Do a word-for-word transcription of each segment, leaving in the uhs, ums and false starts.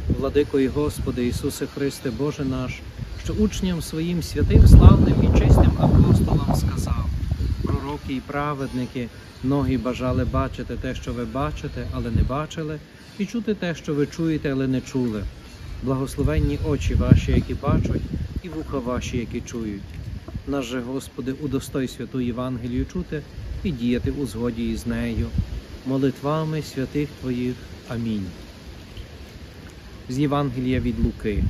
Владико і Господи Ісусе Христе, Боже наш, що учням своїм святим, славним і чистим апостолам сказав: пророки і праведники, многі бажали бачити те, що ви бачите, але не бачили, і чути те, що ви чуєте, але не чули. Благословенні очі ваші, які бачать, і вуха ваші, які чують. Наш же, Господи, удостой святу Євангелію чути і діяти у згоді із нею. Молитвами святих Твоїх. Амінь. З Євангелія від Луки.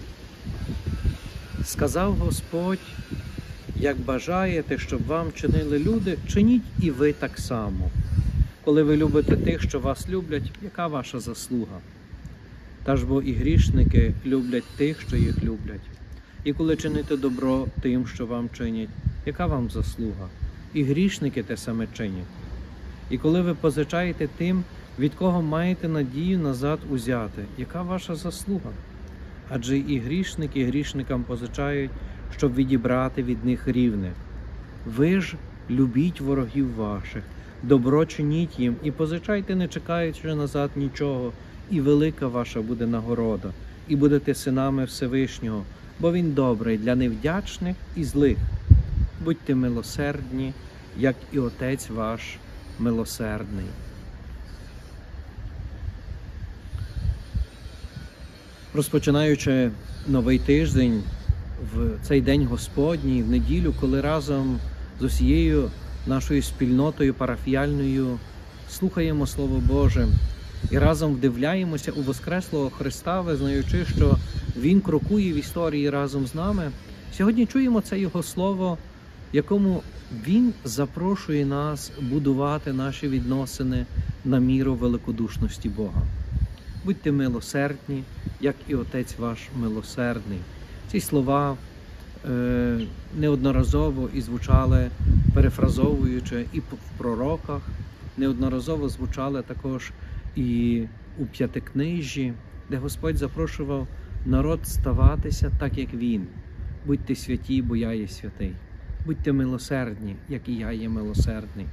Сказав Господь: як бажаєте, щоб вам чинили люди, чиніть і ви так само. Коли ви любите тих, що вас люблять, яка ваша заслуга? Та ж бо і грішники люблять тих, що їх люблять. І коли чините добро тим, що вам чинять, яка вам заслуга? І грішники те саме чинять. І коли ви позичаєте тим, від кого маєте надію назад узяти, яка ваша заслуга? Адже і грішники грішникам позичають, щоб відібрати від них рівне. Ви ж любіть ворогів ваших, добро чиніть їм і позичайте, не чекаючи назад нічого, і велика ваша буде нагорода, і будете синами Всевишнього, бо Він добрий для невдячних і злих. Будьте милосердні, як і Отець ваш милосердний. Розпочинаючи новий тиждень, в цей день Господній, в неділю, коли разом з усією нашою спільнотою парафіяльною слухаємо Слово Боже і разом вдивляємося у Воскреслого Христа, визнаючи, що Він крокує в історії разом з нами, сьогодні чуємо це Його Слово, в якому Він запрошує нас будувати наші відносини на міру великодушності Бога. Будьте милосердні, як і Отець ваш милосердний. Ці слова е, неодноразово і звучали, перефразовуючи, і в пророках, неодноразово звучали також і у П'ятикнижжі, де Господь запрошував народ ставатися так, як Він. Будьте святі, бо я є святий. Будьте милосердні, як і я є милосердний.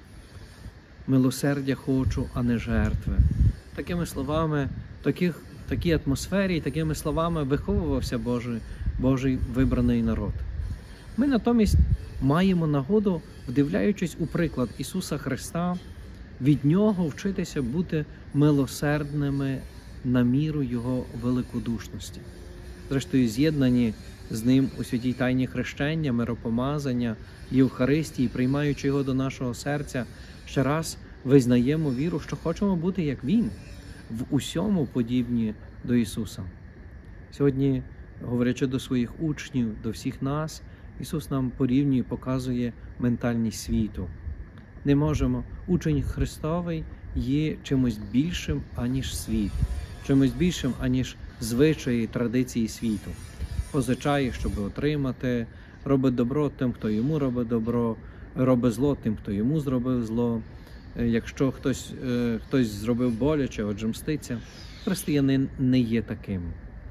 Милосердя хочу, а не жертви. Такими словами, таких, такій атмосфері, такими словами виховувався Божий, Божий вибраний народ. Ми натомість маємо нагоду, вдивляючись у приклад Ісуса Христа, від Нього вчитися бути милосердними на міру Його великодушності. Зрештою, з'єднані з Ним у святій тайні хрещення, миропомазання, Євхаристії, приймаючи Його до нашого серця, ще раз визнаємо віру, що хочемо бути як Він, в усьому подібні до Ісуса. Сьогодні, говорячи до своїх учнів, до всіх нас, Ісус нам порівнює, показує ментальність світу. Не можемо. Учень Христовий є чимось більшим, аніж світ, чимось більшим, аніж звичаї, традиції світу. Позичає, щоб отримати, робить добро тим, хто йому робить добро, робить зло тим, хто йому зробив зло. Якщо хтось, хтось зробив боляче, отже мститься. Християнин не є таким.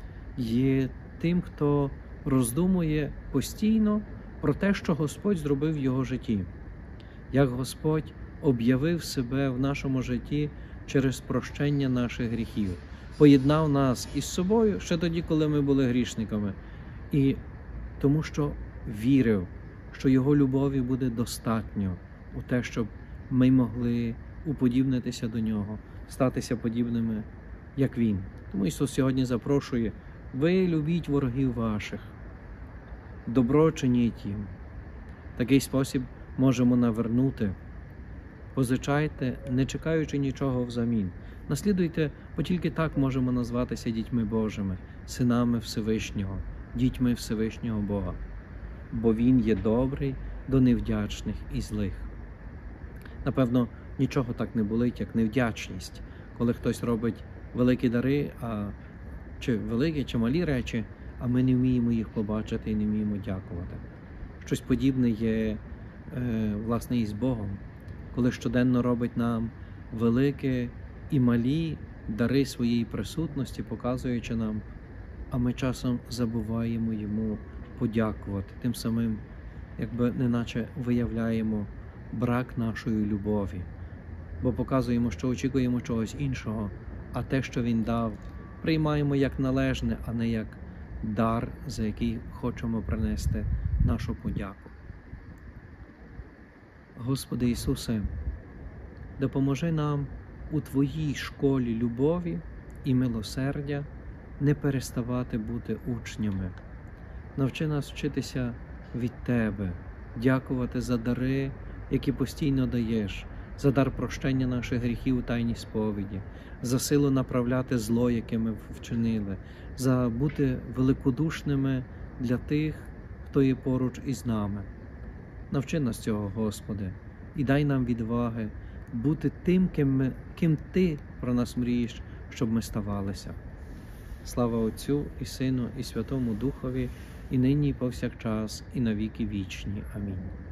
Є тим, хто роздумує постійно про те, що Господь зробив в його житті. Як Господь об'явив себе в нашому житті через прощення наших гріхів. Поєднав нас із собою ще тоді, коли ми були грішниками. І тому що вірив, що Його любові буде достатньо у те, щоб ми могли уподібнитися до Нього, статися подібними, як Він. Тому Ісус сьогодні запрошує: ви любіть ворогів ваших, добро чиніть їм. Такий спосіб можемо навернути. Позичайте, не чекаючи нічого взамін. Наслідуйте, бо тільки так можемо назватися дітьми Божими, синами Всевишнього, дітьми Всевишнього Бога. Бо Він є добрий до невдячних і злих. Напевно, нічого так не болить, як невдячність, коли хтось робить великі дари, а, чи великі, чи малі речі, а ми не вміємо їх побачити і не вміємо дякувати. Щось подібне є, е, власне, і з Богом, коли щоденно робить нам великі і малі дари своєї присутності, показуючи нам, а ми часом забуваємо Йому подякувати, тим самим, якби неначе виявляємо брак нашої любові, бо показуємо, що очікуємо чогось іншого, а те, що Він дав, приймаємо як належне, а не як дар, за який хочемо принести нашу подяку. Господи Ісусе, допоможи нам у Твоїй школі любові і милосердя не переставати бути учнями. Навчи нас вчитися від Тебе, дякувати за дари, які постійно даєш, за дар прощення наших гріхів у тайній сповіді, за силу направляти зло, яке ми вчинили, за бути великодушними для тих, хто є поруч із нами. Навчи нас цього, Господи, і дай нам відваги бути тим, ким, ми, ким Ти про нас мрієш, щоб ми ставалися. Слава Отцю і Сину, і Святому Духові, і нині, і повсякчас, і на віки вічні. Амінь.